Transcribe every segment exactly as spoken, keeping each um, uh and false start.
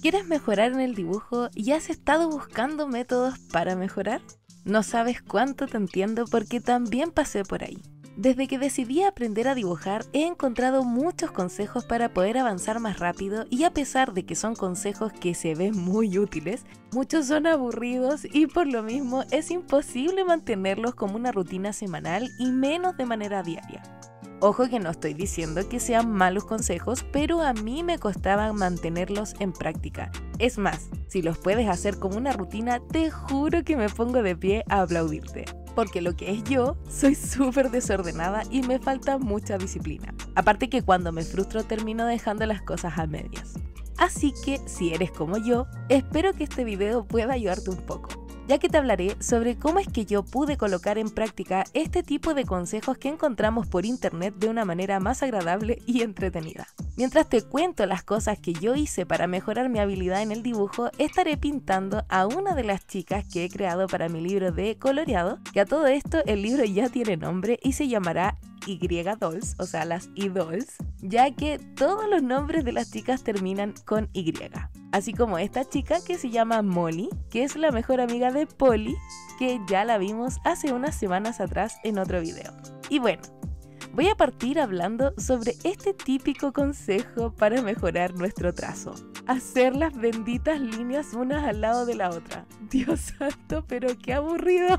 ¿Quieres mejorar en el dibujo y has estado buscando métodos para mejorar? No sabes cuánto te entiendo porque también pasé por ahí. Desde que decidí aprender a dibujar he encontrado muchos consejos para poder avanzar más rápido y a pesar de que son consejos que se ven muy útiles, muchos son aburridos y por lo mismo es imposible mantenerlos como una rutina semanal y menos de manera diaria. Ojo que no estoy diciendo que sean malos consejos, pero a mí me costaba mantenerlos en práctica. Es más, si los puedes hacer como una rutina, te juro que me pongo de pie a aplaudirte. Porque lo que es yo, soy súper desordenada y me falta mucha disciplina. Aparte que cuando me frustro termino dejando las cosas a medias. Así que si eres como yo, espero que este video pueda ayudarte un poco, ya que te hablaré sobre cómo es que yo pude colocar en práctica este tipo de consejos que encontramos por internet de una manera más agradable y entretenida. Mientras te cuento las cosas que yo hice para mejorar mi habilidad en el dibujo, estaré pintando a una de las chicas que he creado para mi libro de coloreado, que a todo esto el libro ya tiene nombre y se llamará Y-Dolls, o sea las Y-Dolls, ya que todos los nombres de las chicas terminan con Y. Así como esta chica que se llama Molly, que es la mejor amiga de Polly, que ya la vimos hace unas semanas atrás en otro video. Y bueno, voy a partir hablando sobre este típico consejo para mejorar nuestro trazo. Hacer las benditas líneas unas al lado de la otra. Dios santo, pero qué aburrido.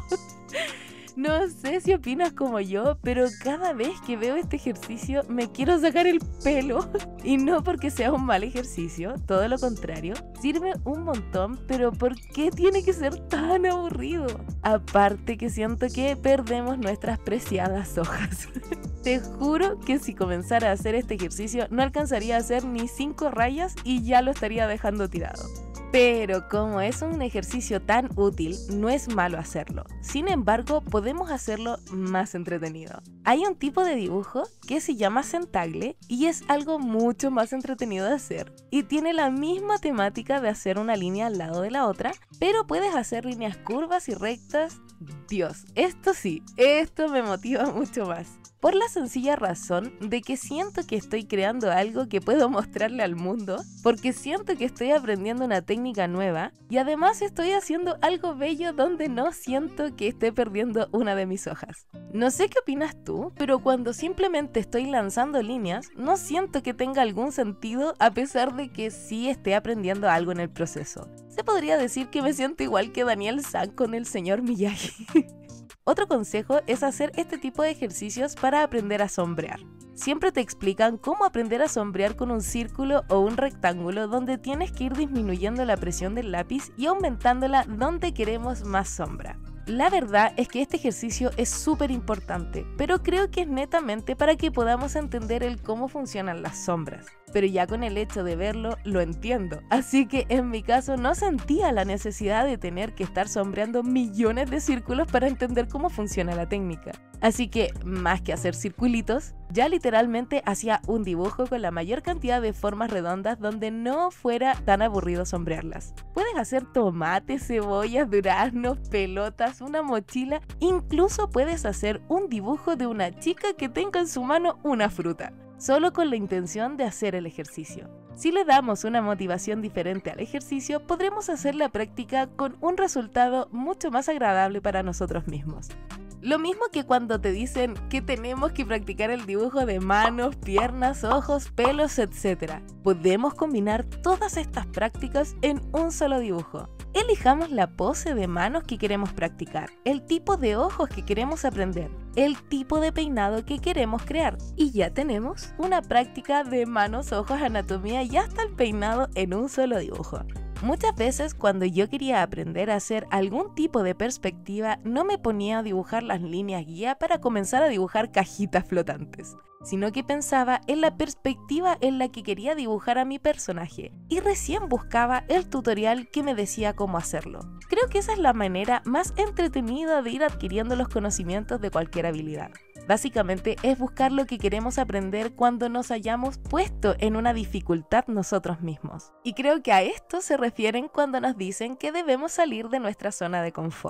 No sé si opinas como yo, pero cada vez que veo este ejercicio me quiero sacar el pelo. Y no porque sea un mal ejercicio, todo lo contrario, sirve un montón, pero ¿por qué tiene que ser tan aburrido? Aparte que siento que perdemos nuestras preciadas hojas. Te juro que si comenzara a hacer este ejercicio no alcanzaría a hacer ni cinco rayas y ya lo estaría dejando tirado. Pero como es un ejercicio tan útil, no es malo hacerlo. Sin embargo, podemos hacerlo más entretenido. Hay un tipo de dibujo que se llama centagle y es algo mucho más entretenido de hacer. Y tiene la misma temática de hacer una línea al lado de la otra, pero puedes hacer líneas curvas y rectas. Dios, esto sí, esto me motiva mucho más. Por la sencilla razón de que siento que estoy creando algo que puedo mostrarle al mundo, porque siento que estoy aprendiendo una técnica nueva y además estoy haciendo algo bello donde no siento que esté perdiendo una de mis hojas. No sé qué opinas tú, pero cuando simplemente estoy lanzando líneas, no siento que tenga algún sentido a pesar de que sí esté aprendiendo algo en el proceso. Se podría decir que me siento igual que Daniel San con el señor Miyagi. Otro consejo es hacer este tipo de ejercicios para aprender a sombrear. Siempre te explican cómo aprender a sombrear con un círculo o un rectángulo donde tienes que ir disminuyendo la presión del lápiz y aumentándola donde queremos más sombra. La verdad es que este ejercicio es súper importante, pero creo que es netamente para que podamos entender el cómo funcionan las sombras. Pero ya con el hecho de verlo, lo entiendo. Así que en mi caso no sentía la necesidad de tener que estar sombreando millones de círculos para entender cómo funciona la técnica. Así que, más que hacer circulitos, ya literalmente hacía un dibujo con la mayor cantidad de formas redondas donde no fuera tan aburrido sombrearlas. Puedes hacer tomates, cebollas, duraznos, pelotas, una mochila, incluso puedes hacer un dibujo de una chica que tenga en su mano una fruta, solo con la intención de hacer el ejercicio. Si le damos una motivación diferente al ejercicio, podremos hacer la práctica con un resultado mucho más agradable para nosotros mismos. Lo mismo que cuando te dicen que tenemos que practicar el dibujo de manos, piernas, ojos, pelos, etcétera. Podemos combinar todas estas prácticas en un solo dibujo. Elijamos la pose de manos que queremos practicar, el tipo de ojos que queremos aprender, el tipo de peinado que queremos crear. Y ya tenemos una práctica de manos, ojos, anatomía y hasta el peinado en un solo dibujo. Muchas veces cuando yo quería aprender a hacer algún tipo de perspectiva, no me ponía a dibujar las líneas guía para comenzar a dibujar cajitas flotantes, sino que pensaba en la perspectiva en la que quería dibujar a mi personaje y recién buscaba el tutorial que me decía cómo hacerlo. Creo que esa es la manera más entretenida de ir adquiriendo los conocimientos de cualquier habilidad. Básicamente es buscar lo que queremos aprender cuando nos hayamos puesto en una dificultad nosotros mismos. Y creo que a esto se refieren cuando nos dicen que debemos salir de nuestra zona de confort.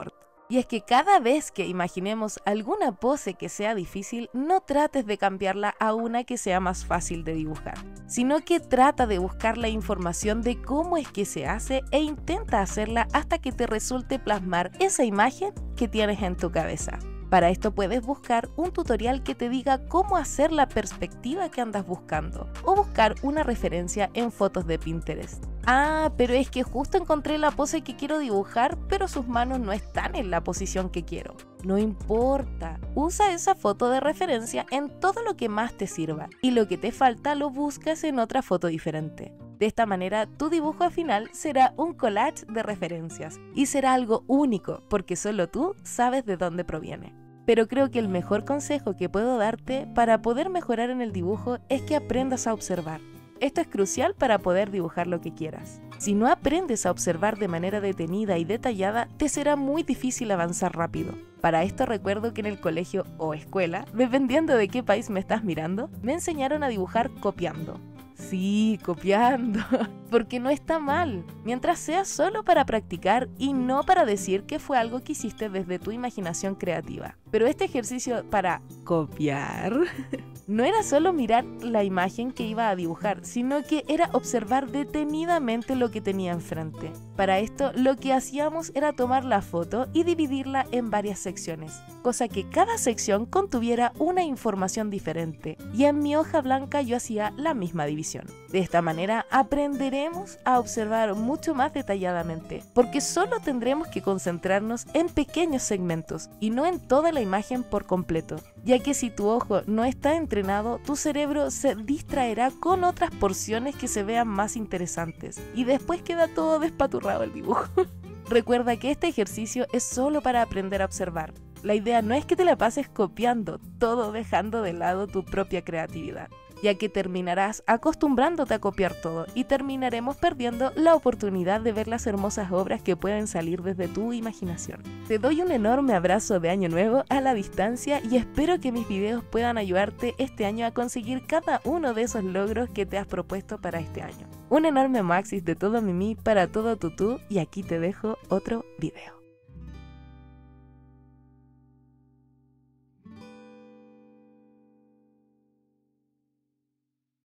Y es que cada vez que imaginemos alguna pose que sea difícil, no trates de cambiarla a una que sea más fácil de dibujar, sino que trata de buscar la información de cómo es que se hace e intenta hacerla hasta que te resulte plasmar esa imagen que tienes en tu cabeza. Para esto puedes buscar un tutorial que te diga cómo hacer la perspectiva que andas buscando o buscar una referencia en fotos de Pinterest. Ah, pero es que justo encontré la pose que quiero dibujar, pero sus manos no están en la posición que quiero. No importa, usa esa foto de referencia en todo lo que más te sirva y lo que te falta lo buscas en otra foto diferente. De esta manera, tu dibujo final será un collage de referencias y será algo único porque solo tú sabes de dónde proviene. Pero creo que el mejor consejo que puedo darte para poder mejorar en el dibujo es que aprendas a observar. Esto es crucial para poder dibujar lo que quieras. Si no aprendes a observar de manera detenida y detallada, te será muy difícil avanzar rápido. Para esto recuerdo que en el colegio o escuela, dependiendo de qué país me estás mirando, me enseñaron a dibujar copiando. Sí, copiando, porque no está mal, mientras sea solo para practicar y no para decir que fue algo que hiciste desde tu imaginación creativa. Pero este ejercicio para copiar no era solo mirar la imagen que iba a dibujar, sino que era observar detenidamente lo que tenía enfrente. Para esto, lo que hacíamos era tomar la foto y dividirla en varias secciones, cosa que cada sección contuviera una información diferente, y en mi hoja blanca yo hacía la misma división. De esta manera aprenderemos a observar mucho más detalladamente, porque solo tendremos que concentrarnos en pequeños segmentos y no en toda la imagen por completo, ya que si tu ojo no está entrenado, tu cerebro se distraerá con otras porciones que se vean más interesantes y después queda todo despaturrado el dibujo. Recuerda que este ejercicio es solo para aprender a observar. La idea no es que te la pases copiando todo dejando de lado tu propia creatividad, ya que terminarás acostumbrándote a copiar todo y terminaremos perdiendo la oportunidad de ver las hermosas obras que pueden salir desde tu imaginación. Te doy un enorme abrazo de Año Nuevo a la distancia y espero que mis videos puedan ayudarte este año a conseguir cada uno de esos logros que te has propuesto para este año. Un enorme maxis de todo Mimi para todo Tutú y aquí te dejo otro video.